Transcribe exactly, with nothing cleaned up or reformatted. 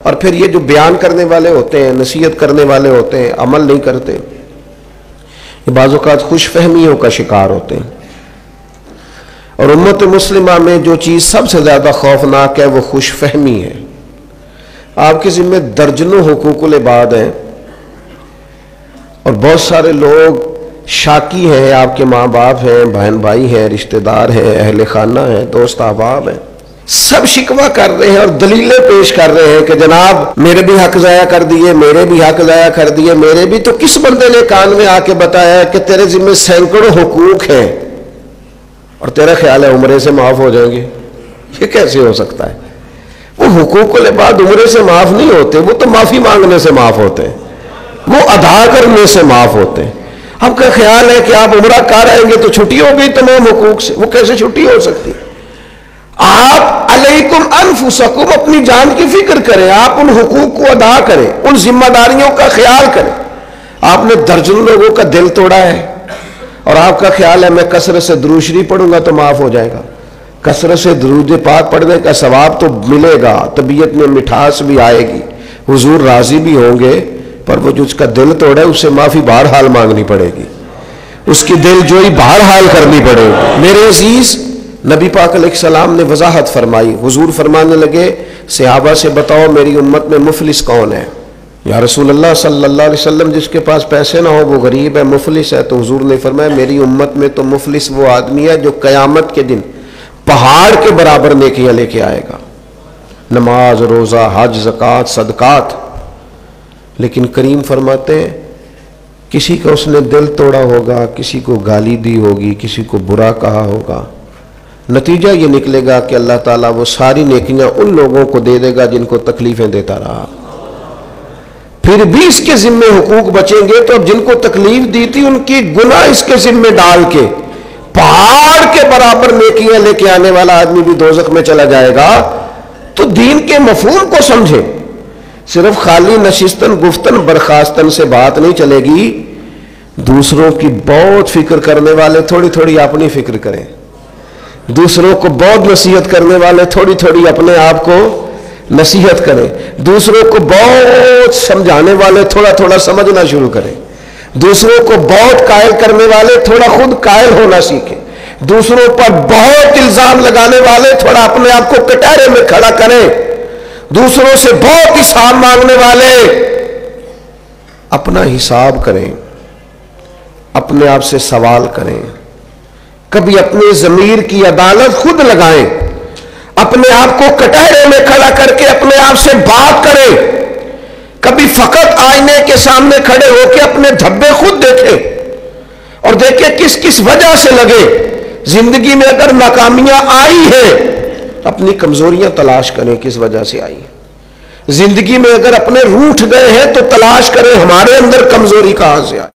اور پھر یہ جو بیان کرنے والے ہوتے ہیں، نصیحت کرنے والے ہوتے ہیں، عمل نہیں کرتے، یہ بعض اوقات خوش فہمیوں کا شکار ہوتے ہیں۔ اور امت مسلمہ میں جو چیز سب سے زیادہ خوفناک ہے وہ خوش فہمی ہے۔ آپ کے ذمہ درجنوں حقوق العباد ہیں اور بہت سارے لوگ شاکی ہیں، آپ کے ماں باپ ہیں، بہن بھائی ہیں، رشتہ دار ہیں، اہل خانہ ہیں، دوست احباب ہیں، سب شکوہ کر رہے ہیں اور دلیلیں پیش کر رہے ہیں کہ جناب میرے بھی حق ضائع کر دیے، میرے بھی حق ضائع کر دیے، میرے بھی۔ تو کس بندے نے کان میں آ کے بتایا کہ تیرے ذمہ سینکڑوں حقوق ہیں اور تیرا خیال ہے عمرے سے معاف ہو جائیں گے؟ یہ کیسے ہو سکتا ہے؟ وہ حقوق العباد عمرے سے معاف نہیں ہوتے، وہ تو معافی مانگنے سے معاف ہوتے ہیں، وہ ادا کرنے سے معاف ہوتے ہیں۔ آپ کا خیال ہے کہ آپ عمرہ کر آئیں گے تو چھٹی ہو گئی تمام حقوق سے؟ وہ کیسے چھٹی ہو سکتی؟ آپ علیکم انفسکم، اپنی جان کی فکر کریں، آپ ان حقوق کو ادا کریں، ان ذمہ داریوں کا خیال کریں۔ آپ نے درجن لوگوں کا دل توڑا ہے اور آپ کا خیال ہے میں کثرت سے درود شریف پڑھوں گا تو معاف ہو جائے گا۔ کثرت سے درود پاک پڑھنے کا ثواب تو ملے گا، طبیعت میں مٹھاس بھی آئے گی، حضور راضی بھی ہوں گے، پر وہ جو اس کا دل توڑا ہے اس سے معافی بہرحال مانگنی پڑے گی، اس کی دل جوئی بہرحال کرنی پڑے گی۔ میرے عزیز، نبی پاک علیہ السلام نے وضاحت فرمائی، حضور فرمانے لگے صحابہ سے بتاؤ میری امت میں مفلس کون ہے؟ یا رسول اللہ صلی اللہ علیہ وسلم جس کے پاس پیسے نہ ہو وہ غریب ہے، مفلس ہے۔ تو حضور نے فرمایا میری امت میں تو مفلس وہ آدمی ہے جو قیامت کے دن پہاڑ کے برابر نیکیاں لے کے آئے گا، نماز، روزہ، حج، زکوٰۃ، صدقات، لیکن کریم فرماتے ہیں کسی کا اس نے دل توڑا ہوگا، کسی کو گالی دی ہوگی، کسی کو برا کہا ہوگا، نتیجہ یہ نکلے گا کہ اللہ تعالیٰ وہ ساری نیکیاں ان لوگوں کو دے دے گا جن کو تکلیفیں دیتا رہا۔ پھر بھی اس کے ذمے حقوق بچیں گے تو اب جن کو تکلیف دی تھی ان کی گناہ اس کے ذمے ڈال کے پہاڑ کے برابر نیکیاں لے کے آنے والا آدمی بھی دوزخ میں چلا جائے گا۔ تو دین کے مفہوم کو سمجھے، صرف خالی نشستن گفتن برخاستن سے بات نہیں چلے گی، دوسروں کی بہت فکر کرنے والے تھوڑی تھوڑی اپنی فکر کریں، دوسروں کو بہت نصیحت کرنے والے تھوڑی تھوڑی اپنے آپ کو نصیحت کریں، دوسروں کو بہت سمجھانے والے تھوڑا تھوڑا سمجھنا شروع کریں، دوسروں کو بہت قائل کرنے والے تھوڑا خود قائل ہونا سیکھیں، دوسروں پر بہت الزام لگانے والے تھوڑا اپنے آپ کو کٹہرے میں کھڑا کریں، دوسروں سے بہت حساب مانگنے والے اپنا حساب کریں، اپنے آپ سے سوال کریں، کبھی اپنے ضمیر کی عدالت خود لگائیں، اپنے آپ کو کٹہرے میں کھڑا کر کے اپنے آپ سے بات کریں، کبھی فقط آئینے کے سامنے کھڑے ہو کے اپنے دھبے خود دیکھیں اور دیکھیں کس کس وجہ سے لگے۔ زندگی میں اگر ناکامیاں آئی ہیں اپنی کمزوریاں تلاش کریں کس وجہ سے آئی، زندگی میں اگر اپنے روٹھ گئے ہیں تو تلاش کریں ہمارے اندر کمزوری کہاں سے آئی۔